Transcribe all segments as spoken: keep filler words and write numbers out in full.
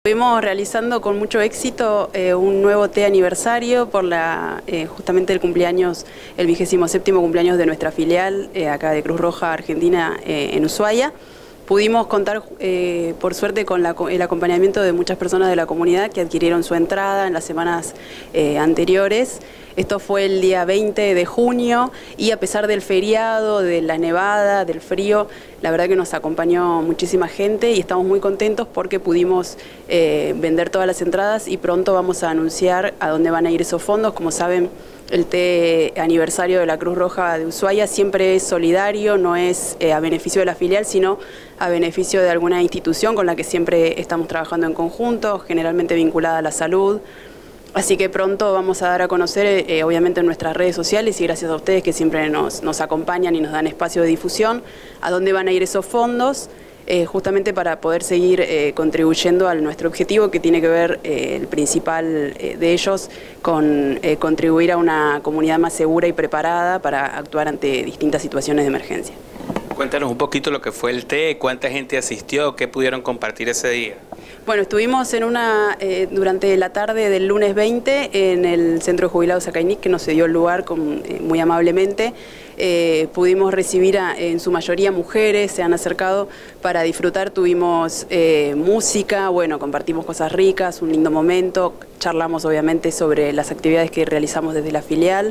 Estuvimos realizando con mucho éxito eh, un nuevo té aniversario por la, eh, justamente el cumpleaños, el vigésimo séptimo cumpleaños de nuestra filial eh, acá de Cruz Roja Argentina eh, en Ushuaia. Pudimos contar, eh, por suerte, con la, el acompañamiento de muchas personas de la comunidad que adquirieron su entrada en las semanas eh, anteriores. Esto fue el día veinte de junio y a pesar del feriado, de la nevada, del frío, la verdad que nos acompañó muchísima gente y estamos muy contentos porque pudimos eh, vender todas las entradas y pronto vamos a anunciar a dónde van a ir esos fondos. Como saben, el té aniversario de la Cruz Roja de Ushuaia siempre es solidario, no es eh, a beneficio de la filial, sino a beneficio de alguna institución con la que siempre estamos trabajando en conjunto, generalmente vinculada a la salud. Así que pronto vamos a dar a conocer, eh, obviamente en nuestras redes sociales y gracias a ustedes que siempre nos, nos acompañan y nos dan espacio de difusión, a dónde van a ir esos fondos, eh, justamente para poder seguir eh, contribuyendo a nuestro objetivo, que tiene que ver, eh, el principal eh, de ellos, con eh, contribuir a una comunidad más segura y preparada para actuar ante distintas situaciones de emergencia. Cuéntanos un poquito lo que fue el té, cuánta gente asistió, qué pudieron compartir ese día. Bueno, estuvimos en una, eh, durante la tarde del lunes veinte en el Centro de Jubilados Acainik, que nos cedió el lugar con, eh, muy amablemente. Eh, pudimos recibir a, en su mayoría mujeres, se han acercado para disfrutar, tuvimos eh, música, bueno, compartimos cosas ricas, un lindo momento, charlamos obviamente sobre las actividades que realizamos desde la filial.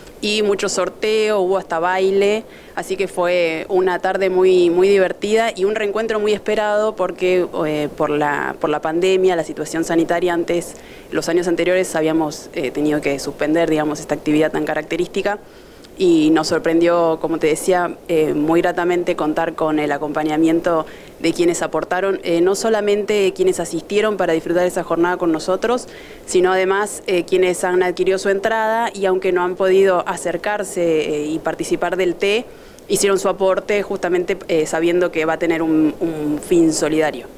Y mucho sorteo, hubo hasta baile, así que fue una tarde muy, muy divertida y un reencuentro muy esperado porque eh, por, la, por la pandemia, la situación sanitaria antes, los años anteriores habíamos eh, tenido que suspender, digamos, esta actividad tan característica y nos sorprendió, como te decía, eh, muy gratamente contar con el acompañamiento de quienes aportaron, eh, no solamente quienes asistieron para disfrutar esa jornada con nosotros, sino además eh, quienes han adquirido su entrada y aunque no han podido acercarse eh, y participar del té, hicieron su aporte justamente eh, sabiendo que va a tener un, un fin solidario.